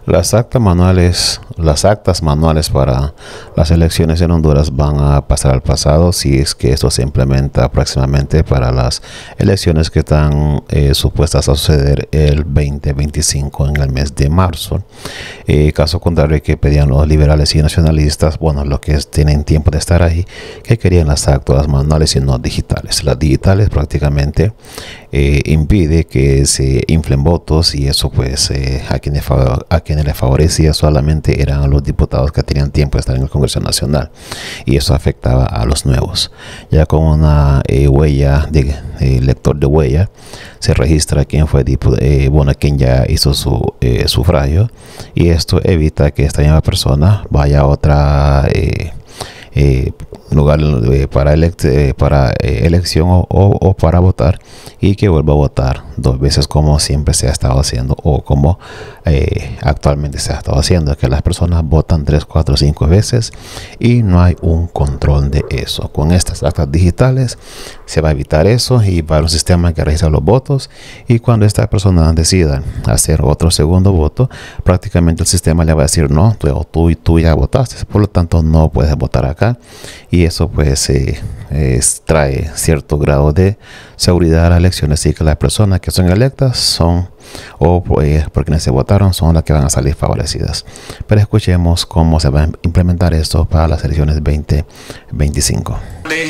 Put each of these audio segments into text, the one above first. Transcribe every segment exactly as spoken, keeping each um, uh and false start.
Las actas manuales, las actas manuales para las elecciones en Honduras van a pasar al pasado si es que esto se implementa próximamente para las elecciones que están eh, supuestas a suceder el veinte veinticinco en el mes de marzo. Eh, caso contrario que pedían los liberales y nacionalistas, bueno, los que tienen tiempo de estar ahí, que querían las actas manuales y no digitales. Las digitales prácticamente eh, impide que se inflen votos y eso pues eh, a quienes a quienes les favorecía solamente eran a los diputados que tenían tiempo de estar en el Congreso Nacional, y eso afectaba a los nuevos. Ya con una eh, huella de eh, lector de huella se registra quién fue eh, bueno, quien ya hizo su eh, sufragio, y esto evita que esta misma persona vaya a otra eh, eh, lugar eh, para, elect eh, para eh, elección o, o, o para votar, y que vuelva a votar dos veces como siempre se ha estado haciendo, o como eh, actualmente se ha estado haciendo, que las personas votan tres, cuatro, cinco veces y no hay un control de eso. Con estas actas digitales se va a evitar eso y va a haber un sistema que registra los votos, y cuando estas personas decidan hacer otro segundo voto, prácticamente el sistema le va a decir no, tú, tú y tú ya votaste, por lo tanto no puedes votar acá, y eso pues eh, es, trae cierto grado de seguridad a las elecciones, y que las personas que son electas son, o pues, por quienes se votaron, son las que van a salir favorecidas. Pero escuchemos cómo se va a implementar esto para las elecciones veinte veinticinco.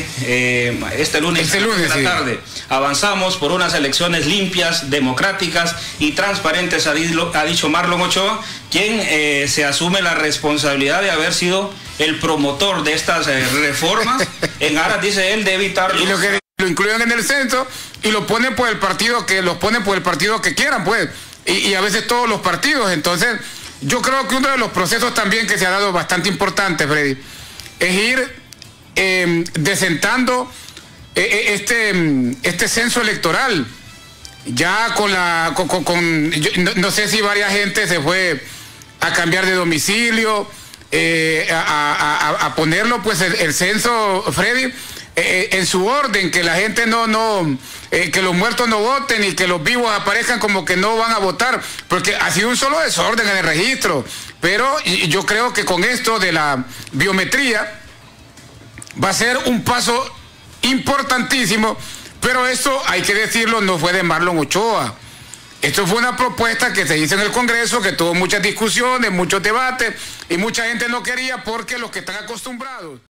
Eh, este lunes, este lunes de la sí. tarde avanzamos por unas elecciones limpias, democráticas y transparentes, ha, dicho, ha dicho Marlon Ochoa, quien eh, se asume la responsabilidad de haber sido el promotor de estas eh, reformas en aras, dice él, de evitar y lo que lo incluyen en el censo y lo ponen por el partido que los ponen por el partido que quieran, pues, y, y a veces todos los partidos. Entonces yo creo que uno de los procesos también que se ha dado bastante importante, Freddy, es ir eh, desentando eh, este este censo electoral ya con la con, con, con yo, no, no sé si varias gente se fue a cambiar de domicilio, eh, a, a, a ponerlo pues el, el censo, Freddy, eh, en su orden, que la gente no, no, eh, que los muertos no voten y que los vivos aparezcan como que no van a votar, porque ha sido un solo desorden en el registro. Pero yo creo que con esto de la biometría va a ser un paso importantísimo, pero eso hay que decirlo, no fue de Marlon Ochoa. Esto fue una propuesta que se hizo en el Congreso, que tuvo muchas discusiones, muchos debates, y mucha gente no quería porque los que están acostumbrados